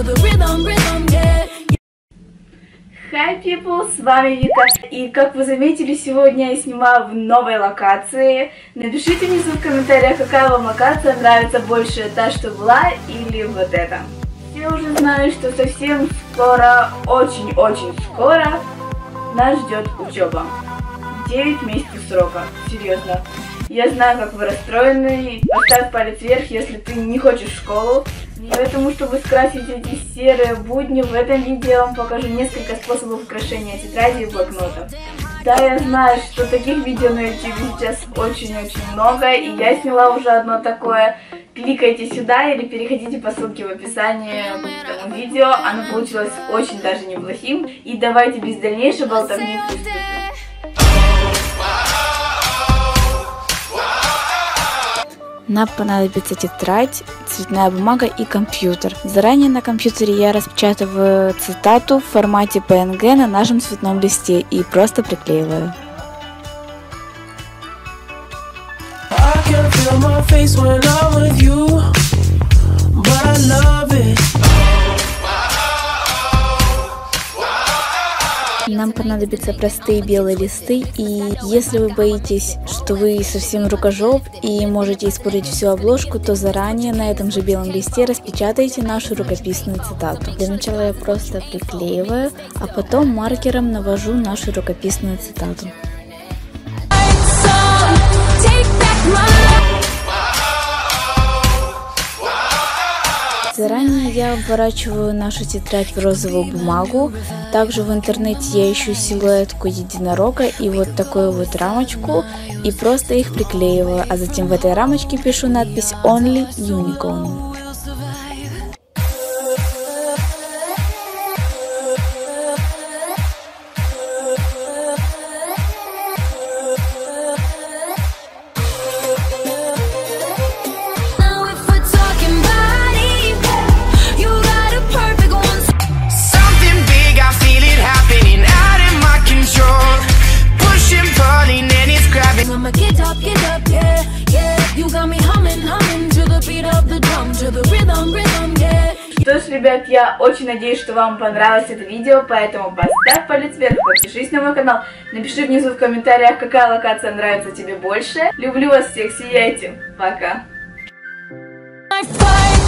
Hi people, с вами Вика, и как вы заметили, сегодня я снимаю в новой локации. Напишите внизу в комментариях, какая вам локация нравится больше, та, что была, или вот эта. Все уже знают, что совсем скоро, очень-очень скоро нас ждет учеба. 9 месяцев срока, серьезно. Я знаю, как вы расстроены, поставь палец вверх, если ты не хочешь в школу. И поэтому, чтобы скрасить эти серые будни, в этом видео я вам покажу несколько способов украшения тетрадей и блокнотов. Да, я знаю, что таких видео на YouTube сейчас очень-очень много, и я сняла уже одно такое. Кликайте сюда или переходите по ссылке в описании к этому видео. Оно получилось очень даже неплохим. И давайте без дальнейшей болтовни приступим. Нам понадобится тетрадь, цветная бумага и компьютер. Заранее на компьютере я распечатываю цитату в формате PNG на нашем цветном листе и просто приклеиваю. Нам понадобятся простые белые листы, и если вы боитесь, что вы совсем рукожоп и можете испортить всю обложку, то заранее на этом же белом листе распечатайте нашу рукописную цитату. Для начала я просто приклеиваю, а потом маркером навожу нашу рукописную цитату. Заранее я обворачиваю нашу тетрадь в розовую бумагу. Также в интернете я ищу силуэтку единорога и вот такую вот рамочку и просто их приклеиваю, а затем в этой рамочке пишу надпись Only Unicorn. Что ж, ребят, я очень надеюсь, что вам понравилось это видео, поэтому поставь палец вверх, подпишись на мой канал, напиши внизу в комментариях, какая локация нравится тебе больше. Люблю вас всех, сияйте, пока!